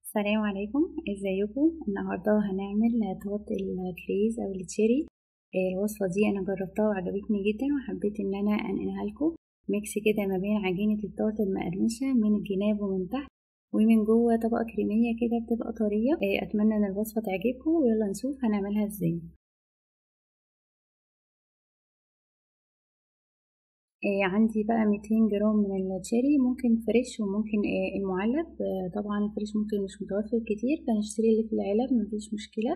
السلام عليكم، ازيكم؟ النهارده هنعمل تورت الكريز او التشيري. الوصفه دي انا جربتها وعجبتني جدا وحبيت ان انا انقلها لكم. ميكس كده ما بين عجينه التورت المقرمشه من الجناب ومن تحت ومن جوه طبقه كريميه كده بتبقى طريه. اتمنى ان الوصفه تعجبكم ويلا نشوف هنعملها ازاي. عندي بقى 200 جرام من التشيري، ممكن فريش وممكن المعلب. طبعا الفريش ممكن مش متوفر كتير فنشتري اللي في العلب مفيش مشكله.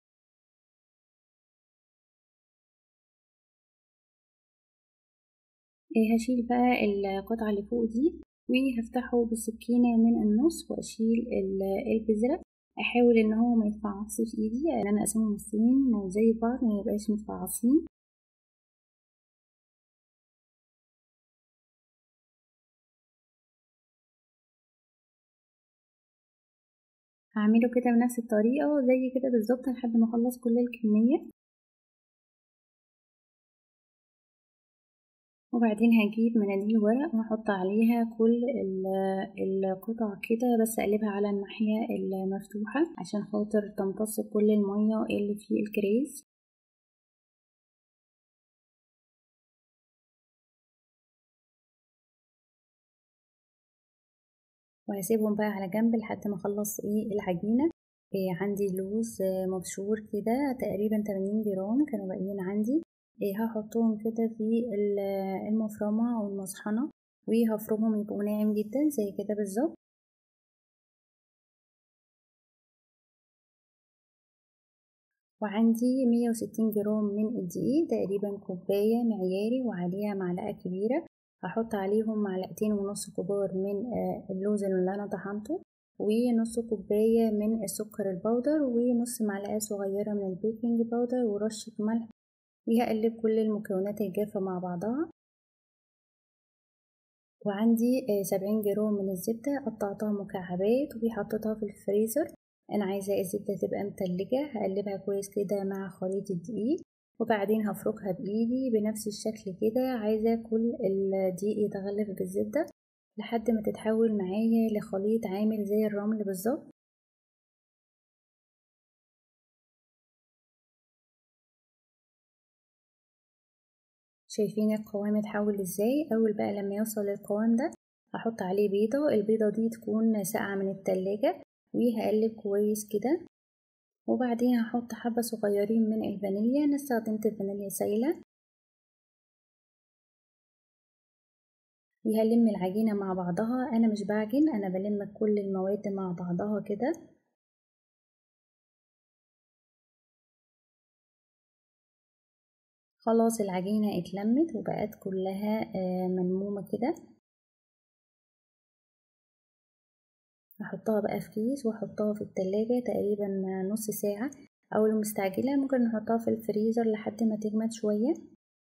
هشيل بقى القطعة اللي فوق دي وهفتحه بالسكينة من النص وأشيل البذرة. أحاول إن هو ما يتفعصش في إيدي، لأن أنا أقسمهم نصين زي بعض ما يبقاش متفعصين. هعمله كده بنفس الطريقة زي كده بالظبط لحد ما أخلص كل الكمية. وبعدين هجيب مناديل ورق وأحط عليها كل القطع كده، بس أقلبها على الناحية المفتوحة عشان خاطر تمتص كل المية اللي في الكريز. وهسيبهم بقى على جنب لحد ما اخلص العجينه. عندي لوز مبشور كده تقريبا 80 جرام كانوا باقيين عندي. هحطهم كده في المفرمه او المطحنه وهفرمهم يبقوا ناعم جدا زي كده بالظبط. وعندي 160 جرام من الدقيق تقريبا كوبايه معياري وعليها معلقه كبيره. هحط عليهم معلقتين ونص كبار من اللوز اللي انا طحنته، ونص كوباية من السكر البودر ونص معلقة صغيرة من البيكنج باودر ورشة ملح. وهقلب كل المكونات الجافة مع بعضها. وعندي 70 جرام من الزبدة قطعتها مكعبات وحطيتها في الفريزر. أنا عايزة الزبدة تبقى متلجة، هقلبها كويس كده مع خليط الدقيق وبعدين هفركها بإيدي بنفس الشكل كده. عايزة كل الدقيق يتغلف بالزبدة لحد ما تتحول معايا لخليط عامل زي الرمل بالظبط. شايفين القوام اتحول ازاي؟ اول بقى لما يوصل للقوام ده هحط عليه بيضة، البيضة دي تكون ساقعة من التلاجة وهقلب كويس كده. وبعدين هحط حبة صغيرين من الفانيليا، انا استخدمت الفانيليا سايلة. وهلم العجينة مع بعضها، انا مش بعجن، انا بلم كل المواد مع بعضها كده. خلاص العجينة اتلمت وبقت كلها ملمومة كده. هحطها بقى في كيس واحطها في التلاجة تقريبا نص ساعة، او لو مستعجلة ممكن نحطها في الفريزر لحد ما تجمد شوية.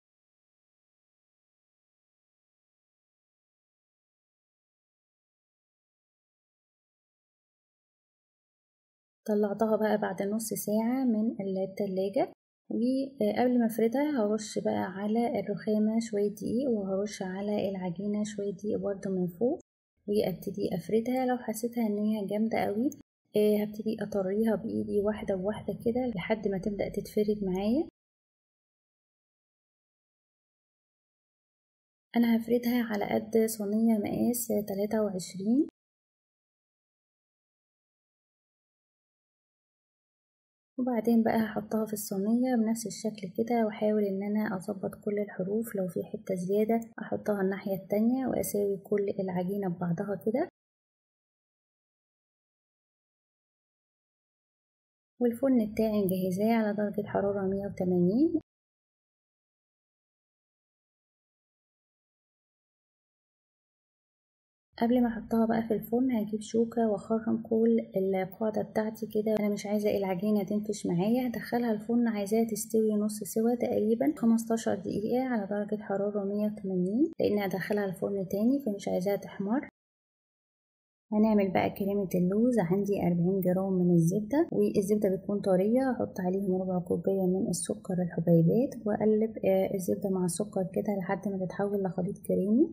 طلعتها بقى بعد نص ساعة من التلاجة. وقبل ما افردها هرش بقى على الرخامة شوية دقيق وهرش على العجينة شوية دقيق برضه من فوق، وابتدي افردها. لو حسيتها ان هي جامدة قوي هبتدي اطريها بايدي واحدة بواحدة كده لحد ما تبدأ تتفرد معايا. انا هفردها على قد صينية مقاس 23. وبعدين بقى هحطها في الصينية بنفس الشكل كده واحاول ان انا اظبط كل الحروف، لو في حتة زيادة احطها الناحية التانية واساوي كل العجينة ببعضها كده. والفرن بتاعي مجهزاه على درجة حرارة 180. قبل ما احطها بقى في الفرن هجيب شوكة واخرم كل القاعدة بتاعتي كده. انا مش عايزة العجينة تنفش معايا، هدخلها الفرن عايزاها تستوي نص سوا تقريبا 15 دقيقة على درجة حرارة 180، لان هدخلها الفرن تاني فمش عايزاها تحمر. هنعمل بقى كريمة اللوز. عندي 40 جرام من الزبدة، والزبدة بتكون طرية، احط عليهم ربع كوباية من السكر الحبيبات واقلب الزبدة مع السكر كده لحد ما تتحول لخليط كريمي.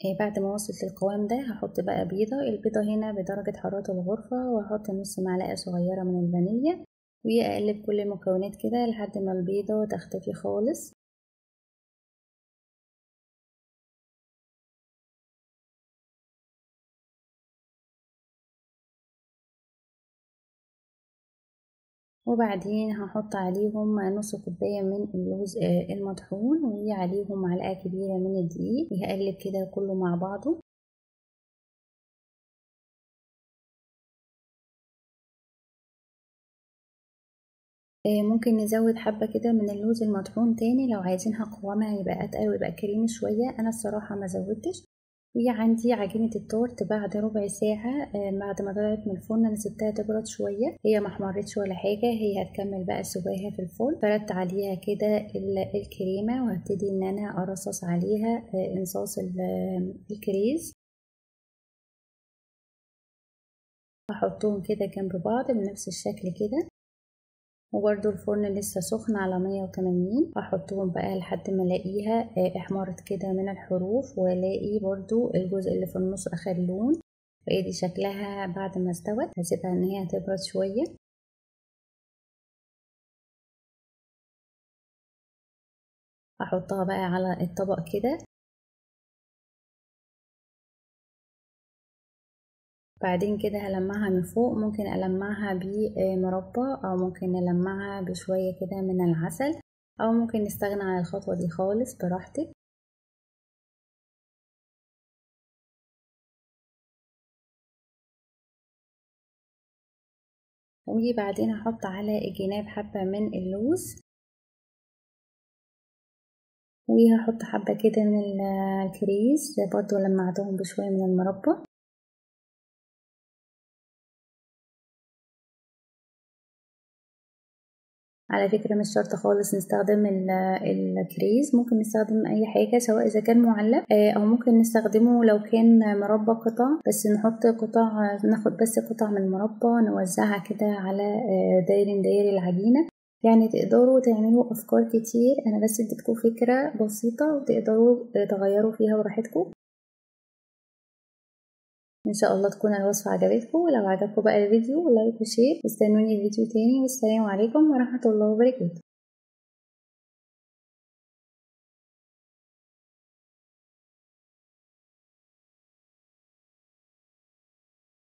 بعد ما وصلت للقوام ده هحط بقى البيضة هنا بدرجة حرارة الغرفة، وهحط نص معلقة صغيرة من الفانيليا، وأقلب كل المكونات كده لحد ما البيضة تختفي خالص. وبعدين هحط عليهم نص كوباية من اللوز المطحون، وعليهم معلقة كبيرة من الدقيق، وهقلب كده كله مع بعضه. ممكن نزود حبة كده من اللوز المطحون تاني لو عايزينها قوامها يبقى أتقل ويبقى كريمي شوية. أنا الصراحة ما زودتش. وعندي عجينة التورت بعد ربع ساعة بعد ما طلعت من الفرن أنا سبتها تبرد شوية، هي ما احمرتش ولا حاجة، هي هتكمل بقى سواها في الفرن. فردت عليها كده الكريمة، وهبتدي إن أنا أرصص عليها انصاص الكريز، هحطهم كده جنب بعض بنفس الشكل كده. وبرده الفرن لسه سخن على 180. هحطهم بقى لحد ما الاقيها احمرت كده من الحروف، والاقي برضو الجزء اللي في النص اخد لون. فادي شكلها بعد ما استوت. هسيبها ان هي تبرد شوية. هحطها بقى على الطبق كده. بعدين كده هلمعها من فوق، ممكن ألمعها بمربى أو ممكن ألمعها بشوية كده من العسل، أو ممكن نستغنى عن الخطوة دي خالص براحتك. وبعدين هحط على الجناب حبة من اللوز، وهحط حبة كده من الكريز برضو لمعتهم بشوية من المربى. على فكرة مش شرط خالص نستخدم الكريز، ممكن نستخدم أي حاجة سواء إذا كان معلب أو ممكن نستخدمه لو كان مربى قطع، بس نحط قطع، ناخد بس قطع من المربى نوزعها كده على داير العجينة. يعني تقدروا تعملوا أفكار كتير، أنا بس اديتكم فكرة بسيطة وتقدروا تغيروا فيها براحتكم. ان شاء الله تكون الوصفة عجبتكم، ولو عجبكم بقى الفيديو لايك وشير، استنوني الفيديو تاني، والسلام عليكم ورحمة الله وبركاته.